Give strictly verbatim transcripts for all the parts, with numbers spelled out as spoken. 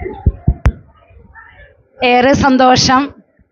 ഏറെ സന്തോഷം.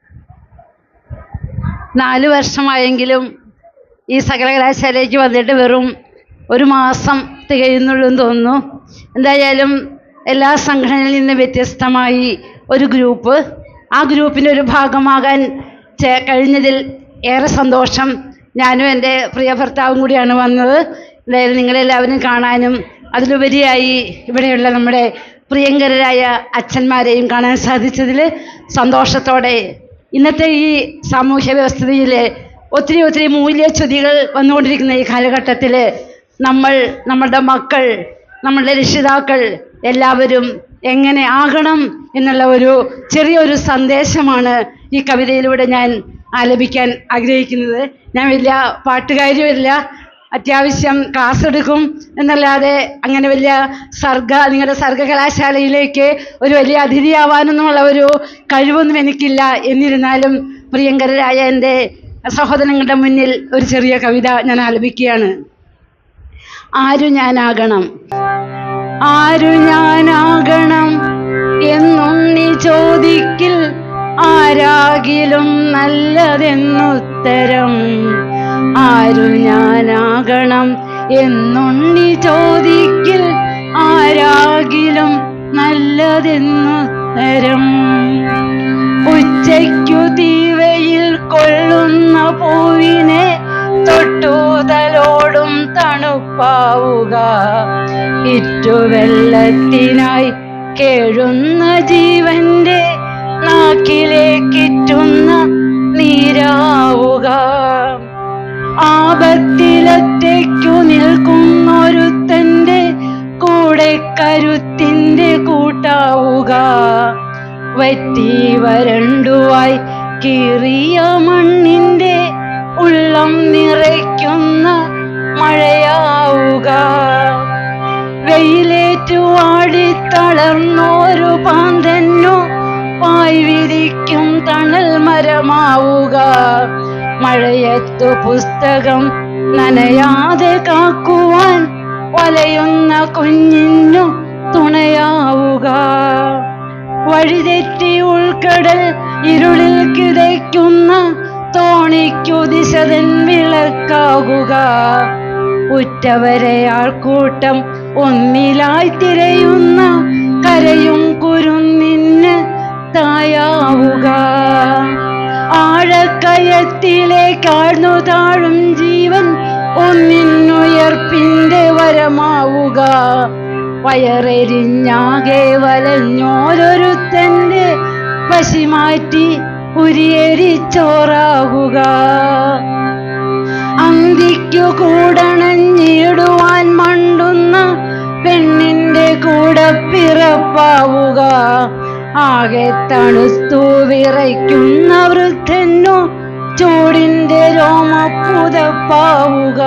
നാല് വർഷമായെങ്കിലും ഈ സർവകലാശാലയ്ക്ക് വന്നിട്ട് വെറും ഒരു മാസം തികയുന്നുള്ളൂ എന്ന് തോന്നുന്നു. എന്തായാലും എല്ലാ സംഘടനയിൽ നിന്ന് വ്യത്യസ്തമായി ഒരു ഗ്രൂപ്പ്, ആ ഗ്രൂപ്പിൻ്റെ ഒരു ഭാഗമാകാൻ കഴിഞ്ഞതിൽ ഏറെ സന്തോഷം. ഞാനും എൻ്റെ പ്രിയ ഭർത്താവും കൂടിയാണ് വന്നത്. എന്തായാലും നിങ്ങളെല്ലാവരും കാണാനും അതിലുപരിയായി ഇവിടെയുള്ള നമ്മുടെ പ്രിയങ്കരായ അച്ഛന്മാരെയും കാണാൻ സാധിച്ചതിൽ സന്തോഷത്തോടെ ഇന്നത്തെ ഈ സാമൂഹ്യ വ്യവസ്ഥയിൽ ഒത്തിരി ഒത്തിരി മൂല്യച്യുതികൾ വന്നുകൊണ്ടിരിക്കുന്ന ഈ കാലഘട്ടത്തിൽ നമ്മൾ, നമ്മളുടെ മക്കൾ, നമ്മളുടെ രക്ഷിതാക്കൾ എല്ലാവരും എങ്ങനെ ആകണം എന്നുള്ള ഒരു ചെറിയൊരു സന്ദേശമാണ് ഈ കവിതയിലൂടെ ഞാൻ ആലപിക്കാൻ ആഗ്രഹിക്കുന്നത്. ഞാൻ വലിയ പാട്ടുകാരിയുമില്ല, അത്യാവശ്യം ക്ലാസ് എടുക്കും എന്നല്ലാതെ അങ്ങനെ വലിയ സർഗ നിങ്ങളുടെ സർഗകലാശാലയിലേക്ക് ഒരു വലിയ അതിഥിയാവാനൊന്നുമുള്ള ഒരു കഴിവൊന്നും എനിക്കില്ല. എന്നിരുന്നാലും പ്രിയങ്കരായ എൻ്റെ സഹോദരങ്ങളുടെ മുന്നിൽ ഒരു ചെറിയ കവിത ഞാൻ ആലപിക്കുകയാണ്. ആരു ഞാനാകണം, ആരു ഞാനാകണം എന്നുണ്ണി ചോദിക്കിൽ ആരാകിലും നല്ലതെന്നുത്തരം. ആരു ഞാനാകണം എന്നുണ്ണി ചോദിക്കിൽ ആരാകിലും നല്ലതെന്നുത്തരം. ഉച്ചയ്ക്കു തീവയിൽ കൊള്ളുന്ന പൂവിനെ തൊട്ടുതലോടും തണുപ്പാവുക. ഇറ്റുവെള്ളത്തിനായി കേഴുന്ന ജീവന്റെ നാക്കിലേക്കിറ്റുന്ന നീരാവുക. ആപത്തിലൊറ്റയ്ക്കു നിൽക്കുന്നൊരുത്തന്റെ കൂടെ കരുത്തിന്റെ കൂട്ടാവുക. വറ്റി വരണ്ടുവായി കീറിയ മണ്ണിന്റെ ഉള്ളം നിറയ്ക്കുന്ന മഴയാവുക. വെയിലേറ്റു ആടിത്തളർന്നോരു പാന്തന്നു പായ് വിരിക്കും തണൽ മരമാവുക. മഴയത്തു പുസ്തകം നനയാതെ കാക്കുവാൻ വലയുന്ന കുഞ്ഞിനു തുണയാവുക. വഴിതെറ്റി ഉൾക്കടൽ ഇരുളിൽ കിതയ്ക്കുന്ന തോണിക്കു ദിശതൻ വിളക്കാകുക. ഉറ്റവരെ ആൾക്കൂട്ടം ഒന്നിലായി തിരയുന്ന കരയും കുരുന്നിന് തായാവുക. ആഴക്കയത്തിലേക്കാഴ്ന്നു താഴും ജീവൻ ഒന്നിനുയർപ്പിന്റെ വരമാവുക. വയറെരിഞ്ഞാകെ വലഞ്ഞോരൊരുത്തന്റെ പശി മാറ്റി ഉരിയെരിച്ചോറാകുക. അന്തിക്കു കൂടണഞ്ഞിടുവാൻ മണ്ടുന്ന പെണ്ണിന്റെ കൂടെ പിറപ്പാവുക. ആകെ തണുത്തു വിറയ്ക്കുന്ന വൃദ്ധനു ചൂടിന്റെ രോമപ്പുതപ്പാവുക.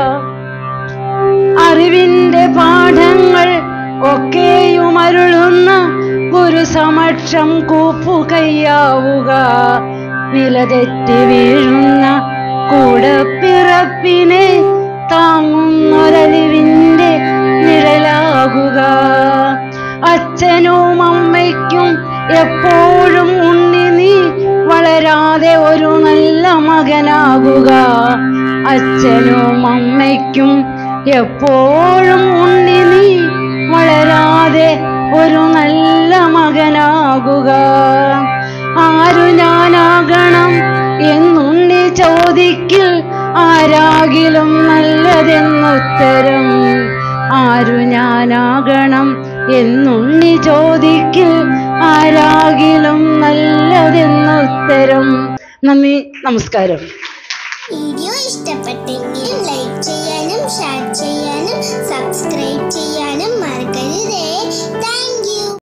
അറിവിന്റെ പാഠങ്ങൾ ഒക്കെയും അരുളുന്ന ഗുരു സമക്ഷം കൂപ്പുകയ്യാവുക. നിലതെറ്റി വീഴുന്ന കൂടപ്പിറപ്പിനെ താങ്ങുന്നൊരലിവിന്റെ നിഴലാകുക. അച്ഛനും അമ്മയ്ക്കും എപ്പോഴും ഉണ്ണി നീ വളരാതെ ഒരു നല്ല മകനാകുക. അച്ഛനും അമ്മയ്ക്കും എപ്പോഴും ഉണ്ണി നീ വളരാതെ ഒരു നല്ല മകനാകുക. ആരു ഞാനാകണം എന്നുണ്ണി ചോദിക്കിൽ ആരാകിലും നല്ലതെന്നുത്തരം. ആരു ഞാനാകണം എന്നുണ്ണി ചോദിക്കിൽ ആരാകിലും നല്ലതെന്നുത്തരം. നന്ദി, നമസ്കാരം. വീഡിയോ ഇഷ്ടപ്പെട്ടെങ്കിൽ ലൈക്ക് ചെയ്യാനും ഷെയർ ചെയ്യാനും സബ്സ്ക്രൈബ് ചെയ്യാനും മറക്കരുതേ.